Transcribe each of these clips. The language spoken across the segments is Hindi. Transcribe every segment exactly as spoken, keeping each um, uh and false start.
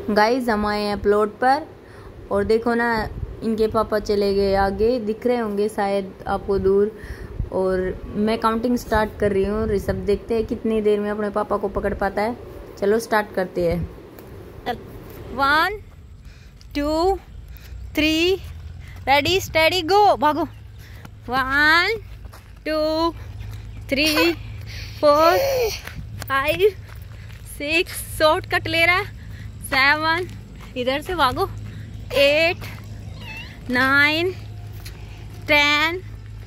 गाइस हम आए हैं प्लॉट पर और देखो ना, इनके पापा चले गए आगे, दिख रहे होंगे शायद आपको दूर। और मैं काउंटिंग स्टार्ट कर रही हूँ। ऋषभ देखते हैं कितनी देर में अपने पापा को पकड़ पाता है। चलो स्टार्ट करते हैं। One two three, ready steady go, भागो। One two three four five six, shortcut ले रहा है। सेवन, इधर से भागो। Eight nine ten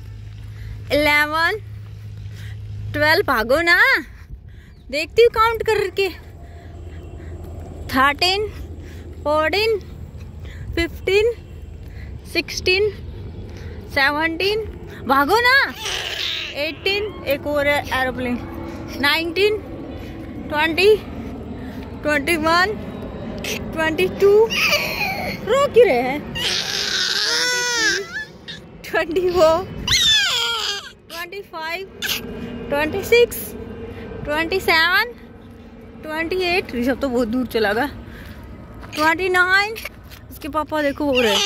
eleven twelve, भागो ना, देखती हूँ काउंट करके। Thirteen fourteen fifteen sixteen seventeen, भागो ना। एटीन, एक और aeroplane. Nineteen twenty twenty one twenty two, रो क्यों रहे हैं। Twenty four twenty five twenty six twenty seven twenty eight, Rishabh तो बहुत दूर चला गया। ट्वेंटी नाइन, उसके पापा देखो हो रहे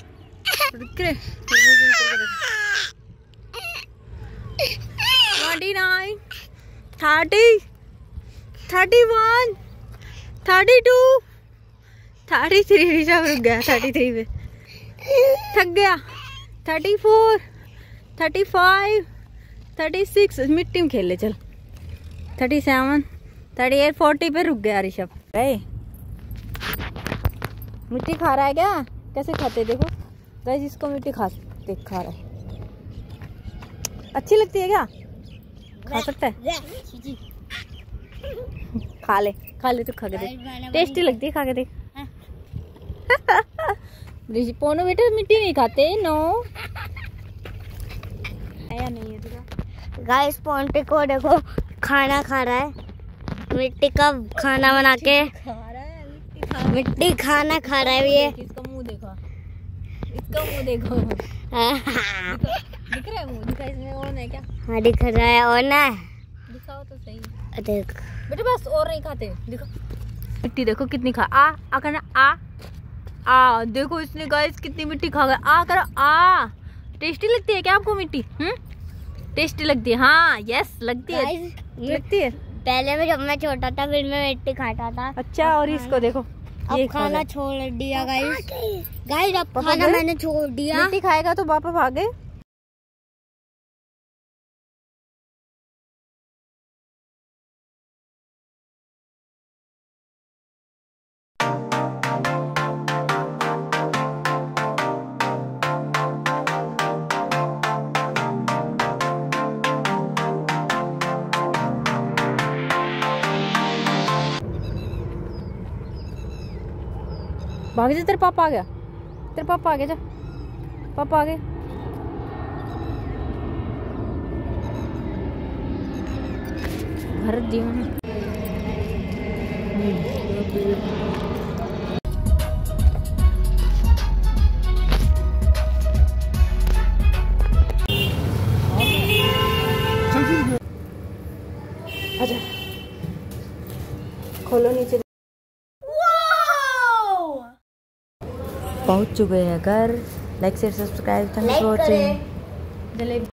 twenty nine thirty thirty one thirty two thirty three, Rishabh रुक गया थर्टी थ्री पे, थक गया। Thirty four thirty five thirty six, मिट्टी में खेल ले चल। Thirty seven thirty eight forty पे रुक गया ऋषभ। मिट्टी खा रहा है क्या? कैसे खाते देखो गाइस, इसको मिट्टी खा देख खा रहा है। अच्छी लगती है क्या? खा सकता है? खा ले खा ले, तो खा के देख, टेस्टी लगती है, खा के देख। पोनो बेटा मिट्टी नहीं खाते। नो आया नहीं है तेरा। गाइस पोंटे को देखो खाना खा रहा है, मिट्टी का खाना बना के खा रहा है। मिट्टी खा मिट्टी खाना खा रहा है ये। इसका मुंह देखो, इसका मुंह देखो, दिख रहा है मुंह? दिखा इसमें और है क्या? हाँ दिख रहा है, और ना दिखाओ तो सही। देख बेटा बस, और नहीं खाते, देखो मिट्टी देखो कितनी खा। आ आ करना, आ आ, देखो इसने गाइस कितनी मिट्टी खा गया। आ करो, आ। टेस्टी लगती है क्या आपको मिट्टी? हम्म, टेस्टी लगती है? हाँ यस लगती है, लगती है। पहले में जब मैं छोटा था फिर मैं मिट्टी खाता था। अच्छा, और इसको देखो, अब खाना छोड़ दिया गाइस। गाइस अब खाना मैंने छोड़ दिया। मिट्टी खाएगा तो पापा भागे। भाग जा, तेरे पापा आ गया, तेरे पापा आ गया, जा पापा आ गए। भरत जीवन आजा, खोलो नीचे। पहुंच चुके हैं घर। Like share subscribe, thanks for watching.